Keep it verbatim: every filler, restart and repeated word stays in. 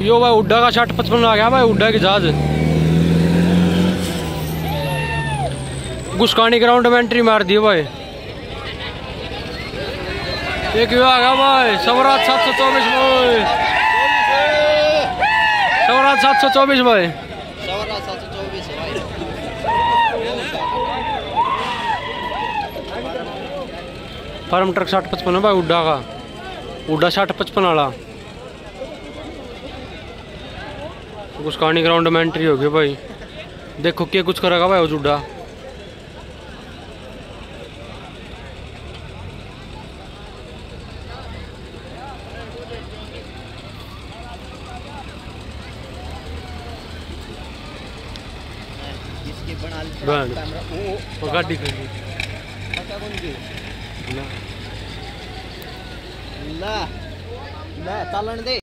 यो भाई उड्डा का शर्ट पचपन आ गया भाई, उड्डा की जहाज गुस्कानी ग्राउंड में एंट्री मार दी भाई। एक यो आ गया भाई स्वराज सात सौ चौबीस भाई, स्वराज सात सौ चौबीस भाई, स्वराज सात सौ चौबीस है भाई। फार्म ट्रक साठ पचपन है भाई, उड्डा का, उड्डा साठ पचपन वाला गुस्कानी ग्राउंड में एंट्री हो गई भाई। देखो क्या कुछ करेगा भाई वो उड्डा। इसके बना बन। कैमरा वो गाड़ी कर दी पता कौन की ना ला ला चालन दे।